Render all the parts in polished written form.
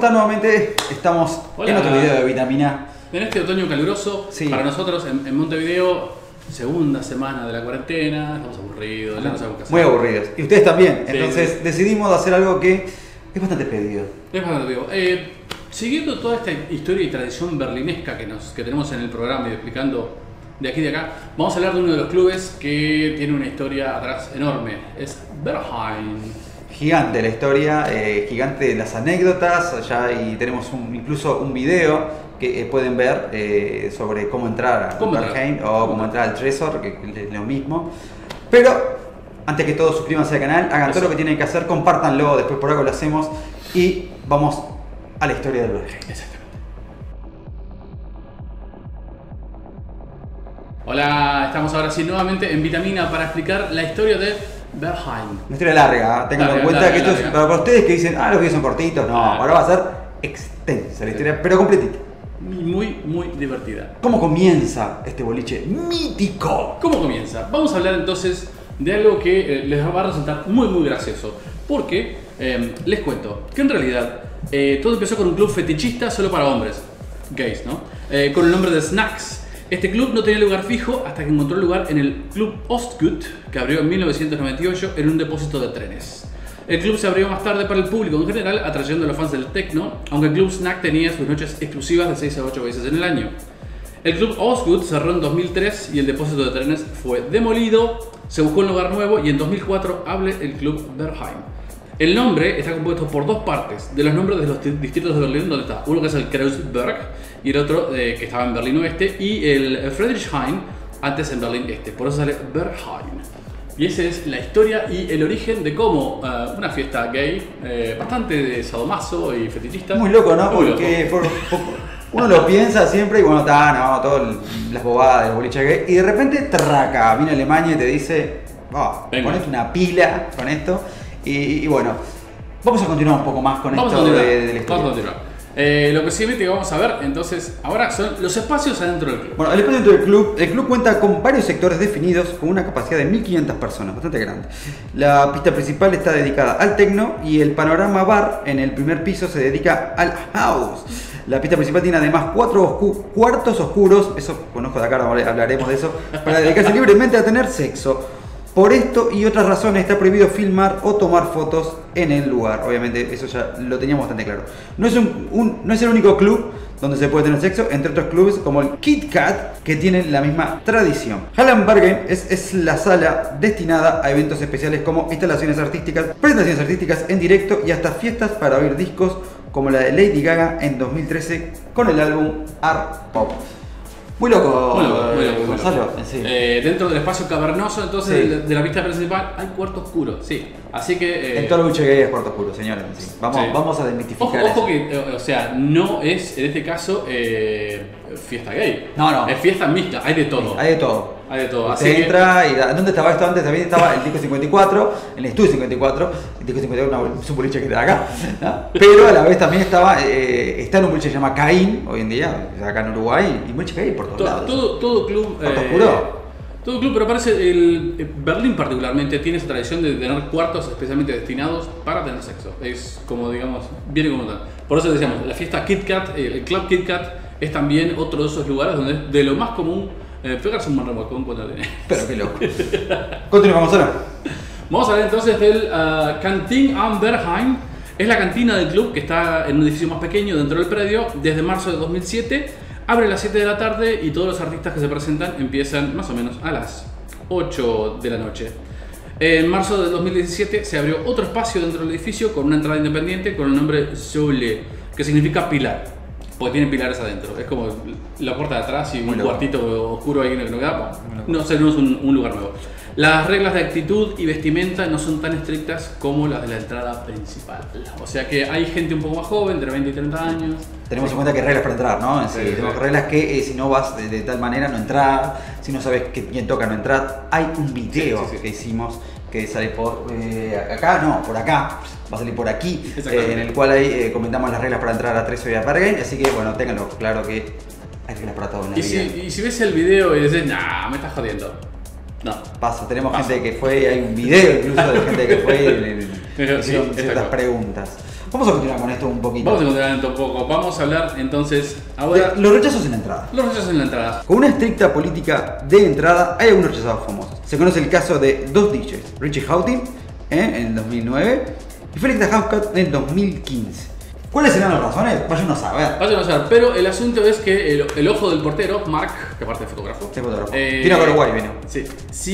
están nuevamente? Estamos en otro video de Vitamina. En este otoño caluroso, sí. Para nosotros en Montevideo, segunda semana de la cuarentena, estamos aburridos, ya no sabemos qué hacer. Muy aburridos. Y ustedes también. Sí, Entonces sí. Decidimos hacer algo que es bastante pedido. Es bastante vivo. Siguiendo toda esta historia y tradición berlinesca que tenemos en el programa y explicando de aquí y de acá, vamos a hablar de uno de los clubes que tiene una historia atrás enorme. Es Berghain. Gigante la historia, gigante las anécdotas, allá y tenemos incluso un video que pueden ver sobre cómo entrar a Berghain o cómo entrar al Tresor, que es lo mismo. Pero antes que todo, suscríbanse al canal, hagan todo lo que tienen que hacer, compártanlo, después por algo lo hacemos y vamos a la historia del Berghain. Exactamente. Hola, estamos ahora sí nuevamente en Vitamina para explicar la historia de Berghain. Una historia larga, tengan en cuenta que esto es para ustedes que dicen, los videos son cortitos, no, ahora va a ser extensa la historia, pero completita. Muy divertida. ¿Cómo comienza este boliche mítico? ¿Cómo comienza? Vamos a hablar entonces de algo que les va a resultar muy gracioso. Porque les cuento que en realidad todo empezó con un club fetichista solo para hombres, gays, ¿no? Con el nombre de Snacks. Este club no tenía lugar fijo hasta que encontró lugar en el Club Ostgut, que abrió en 1998 en un depósito de trenes. El club se abrió más tarde para el público en general, atrayendo a los fans del techno, aunque el Club Snack tenía sus noches exclusivas de 6 a 8 veces en el año. El Club Ostgut cerró en 2003 y el depósito de trenes fue demolido, se buscó un lugar nuevo y en 2004 abre el Club Berghain. El nombre está compuesto por dos partes de los nombres de los distritos de Berlín, donde está uno que es el Kreuzberg y el otro que estaba en Berlín Oeste, y el Friedrichshain, antes en Berlín Este, por eso sale Berghain. Y esa es la historia y el origen de cómo una fiesta gay, bastante de sadomaso y fetichista. Muy loco, ¿no? Muy Porque loco. uno lo piensa siempre y bueno, está, todas las bobadas del boliche gay, y de repente, traca, viene Alemania y te dice, ponete una pila con esto. Y bueno, vamos a continuar un poco más con esto de la historia. Vamos a continuar. Lo que siguiente que vamos a ver entonces ahora son los espacios adentro del club. Bueno, el espacio dentro del club, el club cuenta con varios sectores definidos con una capacidad de 1500 personas, bastante grande. La pista principal está dedicada al techno y el panorama bar en el primer piso se dedica al house. La pista principal tiene además 4 cuartos oscuros, eso conozco de acá, hablaremos de eso, para dedicarse libremente a tener sexo. Por esto y otras razones está prohibido filmar o tomar fotos en el lugar. Obviamente eso ya lo teníamos bastante claro. No es el único club donde se puede tener sexo, entre otros clubes como el Kit Kat, que tienen la misma tradición. Hallen Berghain es la sala destinada a eventos especiales como instalaciones artísticas, presentaciones artísticas en directo y hasta fiestas para oír discos como la de Lady Gaga en 2013 con el álbum Art Pop. Muy loco, Gonzalo. Sí. Dentro del espacio cavernoso, entonces, de la pista principal, hay cuarto oscuro, sí. Así que... en todo el buche gay es cuarto oscuro, señores. Sí. Vamos a desmitificar ojo que, o sea, no es, en este caso, fiesta gay. No. Es fiesta mixta, hay de todo. Hay de todo. Hay de todo. Usted entra y... ¿Dónde estaba esto antes? También estaba el disco 54, el estudio 54. El disco 54 es un boliche que está acá, ¿no? Pero a la vez también está en un boliche que se llama Caín, hoy en día, acá en Uruguay, y boliche gay por todos lados. Todo club... Todo club, pero parece el Berlín particularmente tiene esa tradición de tener cuartos especialmente destinados para tener sexo. Es como, digamos, viene como tal. Por eso decíamos, la fiesta Kit Kat, el Club Kit Kat, es también otro de esos lugares donde es de lo más común pegarse un marremolcón cuando tiene. Pero qué loco. Continuamos ahora. Vamos a ver entonces del Kantine am Berghain. Es la cantina del club que está en un edificio más pequeño dentro del predio desde marzo de 2007. Abre a las 7 de la tarde y todos los artistas que se presentan empiezan más o menos a las 8 de la noche. En marzo de 2017 se abrió otro espacio dentro del edificio con una entrada independiente con el nombre Soule, que significa pilar, porque tiene pilares adentro. Es como la puerta de atrás y un cuartito oscuro ahí que no queda. No sé, no es un lugar nuevo. Las reglas de actitud y vestimenta no son tan estrictas como las de la entrada principal. O sea que hay gente un poco más joven, entre 20 y 30 años. Tenemos en cuenta que hay reglas para entrar, ¿no? Tenemos reglas que si no vas de tal manera no entrar, si no sabes quién toca no entrar. Hay un video que hicimos que sale por acá, no, por acá, va a salir por aquí, en el cual ahí comentamos las reglas para entrar a Tresor y a Berghain, así que bueno, ténganlo claro que hay reglas para todo en la vida. Y si ves el video y dices, nah, me estás jodiendo. No. Pasa, tenemos gente que fue, hay un video incluso de gente que fue y hicieron ciertas preguntas. Vamos a continuar con esto un poquito. Vamos a continuar un poco. Vamos a hablar entonces ahora Los rechazos en la entrada. los rechazos en la entrada. Con una estricta política de entrada, hay algunos rechazados famosos. Se conoce el caso de dos DJs, Richie Houghton en el 2009 y Felix the Housecat en el 2015. ¿Cuáles serán las razones? Vayan a saber. Vayan a saber, pero el asunto es que el ojo del portero, Mark, que aparte es fotógrafo, Es fotógrafo. Tiene a Uruguay, viene. sí,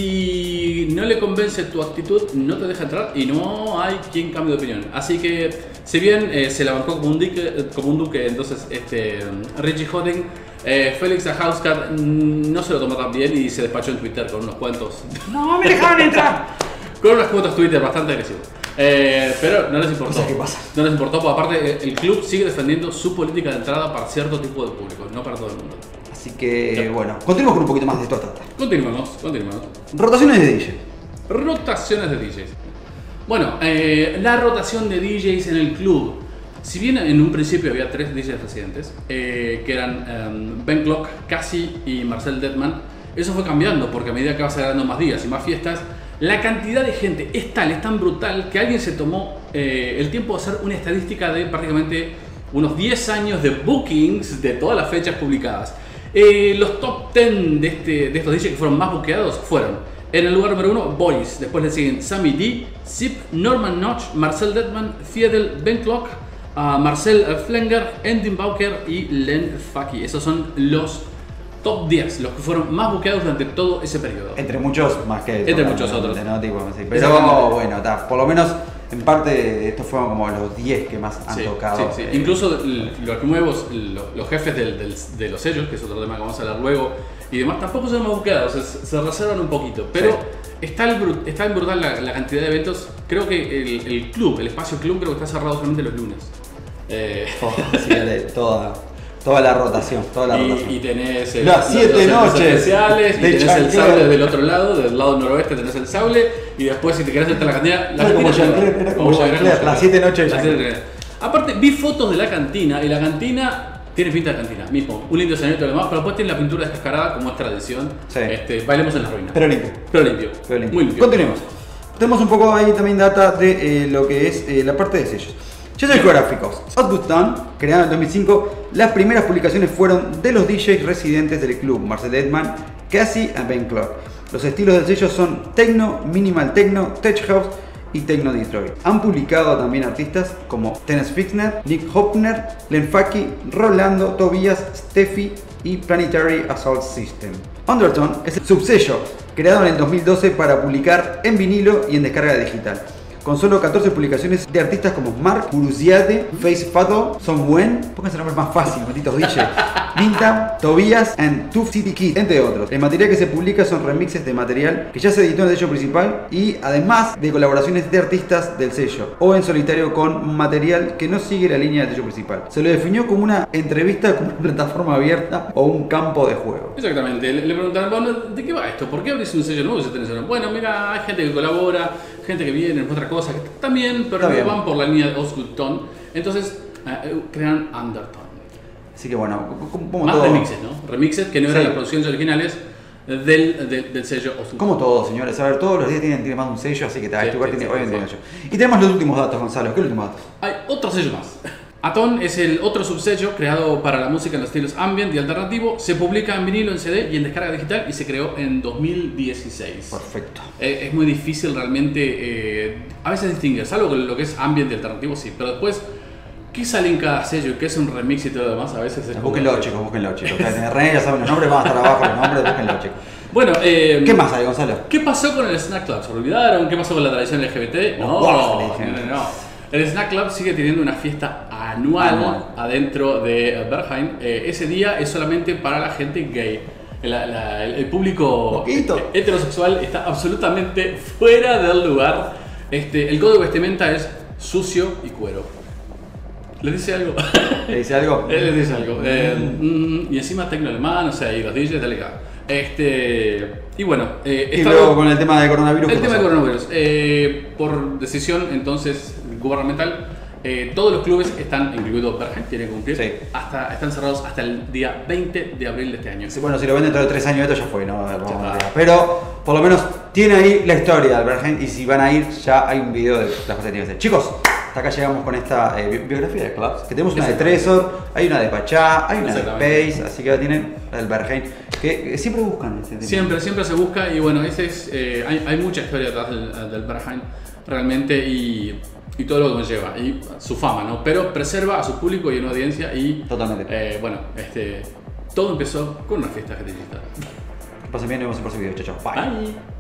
si no le convence tu actitud, no te deja entrar y no hay quien cambie de opinión. Así que, si bien se la bancó como un duque, entonces Richie Houghton, Felix the Housecat no se lo tomó tan bien y se despachó en Twitter con unos cuantos. ¡No me dejaban entrar! Con unos cuantos Twitter bastante agresivos. Pero no les importó. ¿Sabes qué pasa? No les importó, porque aparte el club sigue defendiendo su política de entrada para cierto tipo de público, no para todo el mundo. Así que, bueno, continuemos con un poquito más de esto. Continuemos. Rotaciones de DJ. Rotaciones de DJs. Bueno, la rotación de DJs en el club. Si bien en un principio había 3 DJs residentes, que eran Ben Clock, Cassie y Marcel Deadman, eso fue cambiando porque a medida que vas agregando más días y más fiestas, la cantidad de gente es tan brutal que alguien se tomó el tiempo de hacer una estadística de prácticamente unos 10 años de bookings de todas las fechas publicadas. Los top 10 de estos DJs que fueron más bookeados fueron: en el lugar número 1, Boris, después le siguen Sammy D, Zip, Norman Notch, Marcel Deadman, Fiedel, Ben Clock, Marcel Flenger, Endin Bauker y Len Faki. Esos son los top 10, los que fueron más buqueados durante todo ese periodo. Entre muchos más que Entre muchos otros. ¿no? Tipo, sí. Pero bueno, por lo menos en parte estos fueron como los 10 que más han tocado. Sí. Incluso los nuevos, los jefes de los sellos, que es otro tema que vamos a hablar luego, y demás, tampoco son más buqueados, se reservan un poquito. Pero está en brutal la cantidad de eventos. Creo que el club, el espacio club, creo que está cerrado solamente los lunes. Toda la rotación. Y tenés las 7 noches especiales, y tenés Chanquel. el sable del otro lado, del lado noroeste tenés el sable, y después si te querés entrar a la cantina, Era como Chanquel, las 7 noches de Chanquel. Aparte vi fotos de la cantina, y la cantina tiene pinta de cantina mismo, un lindo escenario y todo lo demás, pero después tiene la pintura descascarada como es tradición. Sí. Bailemos en la ruina. Pero limpio. Muy limpio. Continuemos. Tenemos un poco ahí también data de lo que es la parte de sellos. Sellos discográficos. Output Down, creado en 2005, las primeras publicaciones fueron de los DJs residentes del club, Marcel Edman, Cassie y Ben Clock. Los estilos del sello son Techno, Minimal Techno, Tech House y Techno Detroit. Han publicado también artistas como Terence Fixner, Nick Hopner, Len Faki, Rolando, Tobias, Steffi y Planetary Assault System. Undertone es el subsello creado en el 2012 para publicar en vinilo y en descarga digital, con solo 14 publicaciones de artistas como Mark, Uruziade, Face Fatal, Son Wen, pónganse nombres más fáciles, malditos DJ, Vinta, Tobias and Two City Kid, entre otros. El material que se publica son remixes de material que ya se editó en el sello principal y además de colaboraciones de artistas del sello o en solitario con material que no sigue la línea del sello principal. Se lo definió como una entrevista con una plataforma abierta o un campo de juego. Exactamente, le preguntaron, bueno, ¿de qué va esto? ¿Por qué abrís un sello nuevo si tenés uno? Bueno, mira, hay gente que colabora, gente que viene, otra cosa, que también, pero no van por la línea de Old School Tone. Entonces crean Undertone. Así que bueno, como más todo. remixes, ¿no? Remixes que no eran las producciones originales del sello Old School. Como todo, señores. A ver, todos los días tienen más de un sello, así que este lugar tiene hoy en día. Y tenemos los últimos datos, Gonzalo. ¿Qué últimos datos? Hay otro sello más. Aton es el otro subsello creado para la música en los estilos ambient y alternativo. Se publica en vinilo, en CD y en descarga digital y se creó en 2016. Perfecto. Es muy difícil realmente a veces distinguir, salvo lo que es ambient y alternativo, sí, pero después ¿qué sale en cada sello? ¿Qué es un remix y todo lo demás? A veces es búsquenlo, chicos, búsquenlo, chicos. Ya saben los nombres, van a estar abajo los nombres, búsquenlo, chicos. Bueno, ¿qué más hay, Gonzalo? ¿Qué pasó con el Snack Club? ¿Se olvidaron? ¿Qué pasó con la tradición LGBT? No. El Snack Club sigue teniendo una fiesta anual adentro de Berghain. Ese día es solamente para la gente gay. El público heterosexual está absolutamente fuera del lugar. El código de vestimenta es sucio y cuero. ¿Les dice algo? ¿Le dice algo? Él les dice algo. Y encima tecno alemán, o sea, y los DJs delicado. Y bueno, y luego con el tema de coronavirus. El tema de coronavirus. Por decisión entonces gubernamental, todos los clubes están, incluido Berghain, tiene que cumplir, están cerrados hasta el día 20 de abril de este año. Sí, bueno, si lo ven dentro de 3 años, esto ya fue, ¿no? Pero por lo menos tiene ahí la historia del Berghain y si van a ir, ya hay un video de las cosas que tienen que hacer. Chicos, hasta acá llegamos con esta biografía de clubs. Que tenemos una de Exactamente. Trezor, hay una de Pachá, hay una de Exactamente. Space, así que la tienen, la del Berghain, que siempre buscan ese tema. Siempre se busca y bueno, ese es, hay mucha historia detrás del Berghain realmente y todo lo que conlleva y su fama, ¿no? Pero preserva a su público y una audiencia y Totalmente. bueno, todo empezó con una fiesta fetichista. Que pasen bien, nos vemos en el próximo video. Chao, chao. Bye. Bye.